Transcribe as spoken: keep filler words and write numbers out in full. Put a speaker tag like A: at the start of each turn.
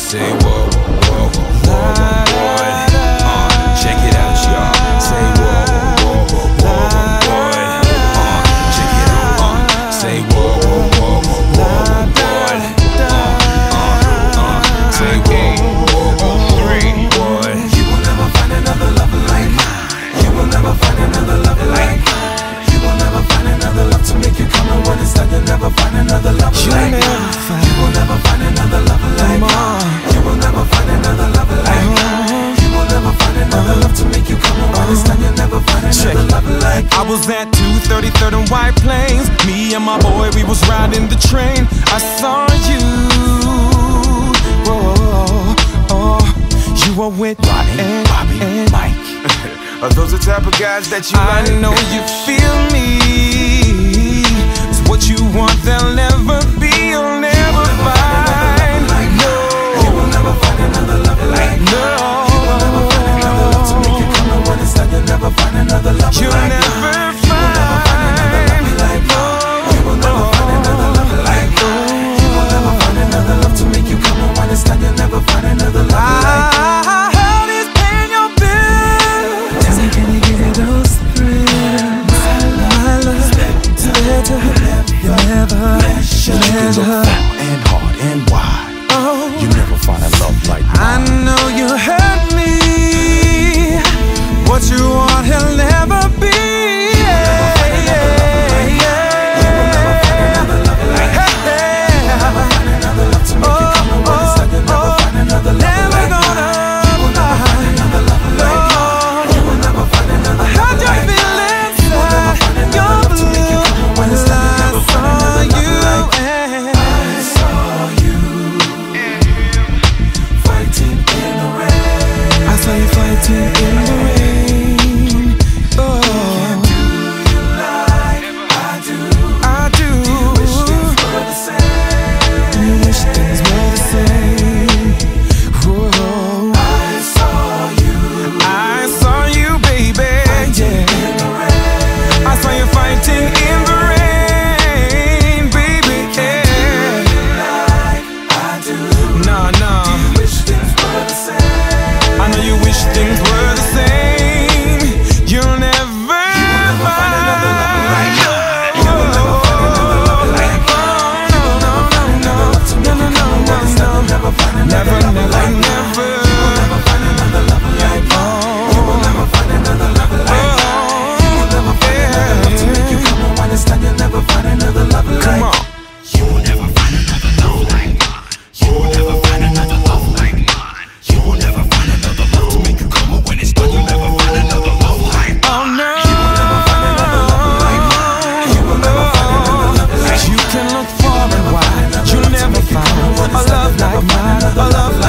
A: Say whoa, whoa, whoa, whoa, boy. Uh, check it out, y'all. Say whoa, whoa, whoa, whoa, boy. Uh, check it out. Uh, say whoa, whoa, whoa, whoa, whoa, boy. Uh, uh, uh, say whoa, whoa, whoa, three, boy.
B: You will never find another lover like mine. You will never find another lover like mine. You will never find another love to make you come and run inside. You'll never find another lover like mine. You will never find another lover like mine. You will never find another lover like mine. You will never find another love to make you come and run inside. You'll never find another lover like mine.
C: I was at two thirty-third and White Plains. Me and my boy, we was riding the train. I saw you. Whoa, oh, you were with
B: Ronnie,
C: and,
B: Bobby,
C: and
B: Mike. Are those the type of guys that you
C: I
B: like?
C: know you feel me. It's what you want, there'll never be, you'll never find. No,
B: you will never find another lover like
C: no.
B: You will never find another love to make you come and run inside. You'll never find another lover
C: You'll
B: like
C: never
B: You will never find another lover like You will never find another lover like You will never find another love to make you come and run inside. You'll never find another lover like
C: I heard he's paying your bills. Tell me, can you give me those thrills? My love, better, you never measure.
B: and hard and wide.
C: Oh,
B: You never find a love like
C: I
B: mine.
C: know you hurt me. What you want, he'll never be. A love like mine, a love like